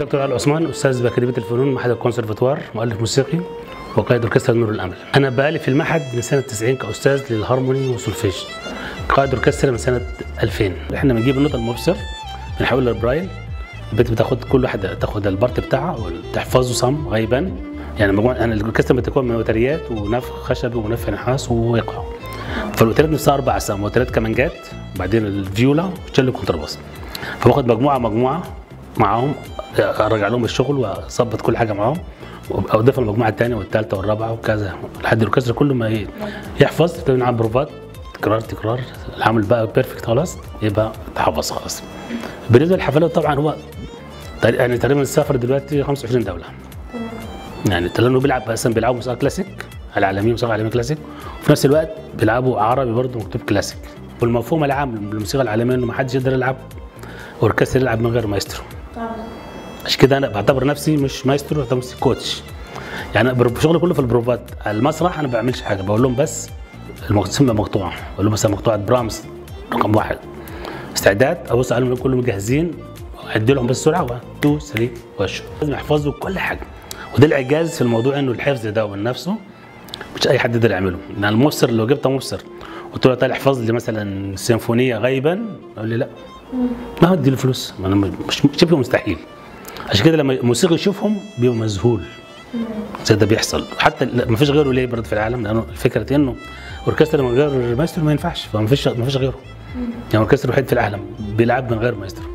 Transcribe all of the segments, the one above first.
دكتور علي عثمان، استاذ باكاديميه الفنون معهد الكونسرفتوار، مؤلف موسيقي وقائد اوركسترا نور الامل. انا بقالي في المعهد من سنه 90 كاستاذ للهارموني والسولفيج، قائد اوركسترا من سنه 2000. احنا بنجيب النوت المبصر بنحولها للبرايل. البنت بتاخد كل واحده تاخد البارت بتاعها وتحفظه صم غيبا. يعني مجموعه انا الاوركسترا بتكون من وتريات ونفخ خشبي ونفخ نحاس ووقع. فالوتريات نفسها 4 اقسام، وتريات كمانجات وبعدين الفيولا وتشيلو كونترباس. فباخد مجموعه معاهم، ارجع لهم الشغل واظبط كل حاجه معاهم، واضيف المجموعه الثانيه والثالثه والرابعه وكذا لحد الاوركسترا كله ما يحفظ. بنلعب بروفات تكرار العمل بقى بيرفكت خلاص، يبقى تحفظ خلاص. بالنسبه للحفلات طبعا هو يعني تقريبا السافر دلوقتي 25 دوله. يعني لانه بيلعبوا موسيقى كلاسيك العالميه، موسيقى عالميه كلاسيك، وفي نفس الوقت بيلعبوا عربي برضه مكتوب كلاسيك. والمفهوم العام للموسيقى العالميه انه ما حدش يقدر يلعب اوركسترا يلعب من غير مايسترو. عشان كده انا بعتبر نفسي مش مايسترو، بعتبر نفسي كوتش. يعني شغلي كله في البروفات. المسرح انا ما بعملش حاجه، بقول لهم بس المقسمه مقطوعه، بقول لهم مثلا مقطوعه برامز رقم 1 استعداد، ابص عليهم كلهم جاهزين، ادي لهم بس سرعه 1 2 3 وش. لازم يحفظوا كل حاجه، وده الاعجاز في الموضوع انه الحفظ ده من نفسه مش اي حد يقدر يعمله. يعني المبصر لو جبت مبصر قلت له تعالى احفظ لي مثلا سيمفونيه غيبا، يقول لي لا، ما هدي له فلوس، مش شبه مستحيل. عشان كده لما الموسيقي يشوفهم بيبقى مذهول زي ده بيحصل. حتى ما فيش غيره ليه برضه في العالم، لانه الفكره انه اوركسترا من غير مايسترو ما ينفعش، فما فيش غيره. يعني اوركسترا الوحيد في العالم بيلعب من غير مايسترو.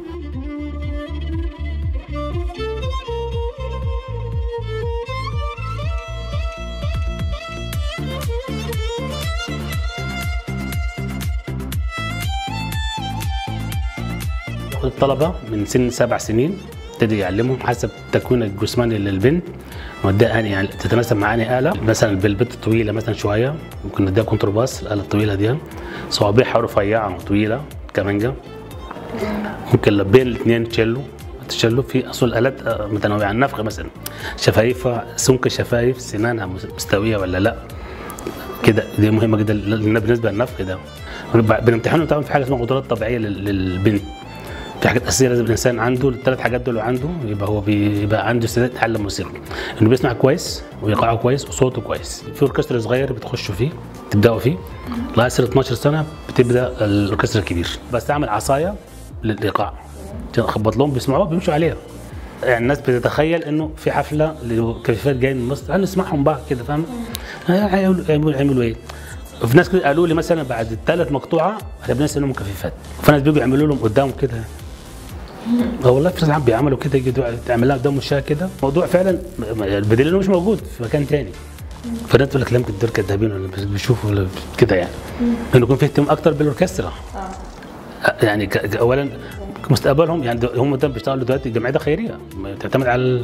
الطلبه من سن 7 سنين ابتدي يعلمهم حسب التكوين الجسماني للبنت، نوديها يعني تتناسب مع انهي اله. مثلا بالبنت الطويله مثلا شويه ممكن نديها كونترباس، الاله الطويله دي صوابعها رفيعه وطويله كمانجا. ممكن بين الاثنين تشيلو في اصل الالات متنوعه. النفخه مثلا شفايفها، سمك الشفايف سنانها مستويه ولا لا كده، دي مهمه جدا بالنسبه للنفخ. ده بنمتحنهم طبعا في حاجه اسمها قدرات طبيعيه للبنت. في حاجات اساسيه لازم الانسان عنده، ال3 حاجات دول عنده، يبقى هو بيبقى عنده استعداد يتعلم موسيقى، انه بيسمع كويس وايقاعه كويس وصوته كويس. في اوركسترا صغير بتخشوا فيه تبداوا فيه لغايه سن 12 سنه بتبدا الاوركسترا الكبير. بستعمل عصايه للايقاع عشان اخبط لهم بيسمعوها بيمشوا عليها. يعني الناس بتتخيل انه في حفله لكفيفات جايين من مصر هنسمعهم بقى كده، فاهم؟ هيعملوا ايه؟ وفي ناس كده قالوا لي مثلا بعد ال3 مقطوعه احنا بننسى انهم مكففات، فناس بيجوا يعملوا لهم قدامهم كده. والله في ناس بيعملوا كده، يجي تعمل لها قدام وشها كده، الموضوع فعلا البديل انه مش موجود في مكان ثاني. فالناس تقول لك لا يمكن دول كدابين ولا بيشوفوا ولا كده، يعني انه يكون في اهتمام اكتر بالاوركسترا. يعني اولا مستقبلهم، يعني هم ده بيشتغلوا دلوقتي الجمعيه خيريه تعتمد على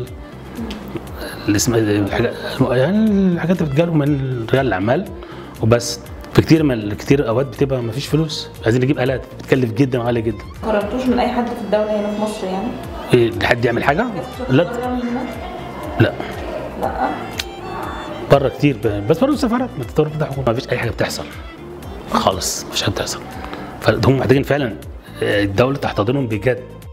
يعني الحاجات اللي بتجيلهم من رجال الاعمال وبس. في كتير اوقات بتبقى ما فيش فلوس، عايزين نجيب الات بتكلف جدا وغاليه جدا. ما قررتوش من اي حد في الدوله هنا في مصر يعني؟ ايه حد يعمل حاجه؟ لا لا بره كتير، بس برضه السفارات ما تقدروا تفتحوا، ما فيش اي حاجه بتحصل خالص، ما فيش حاجه بتحصل. فهم محتاجين فعلا الدوله تحتضنهم بجد.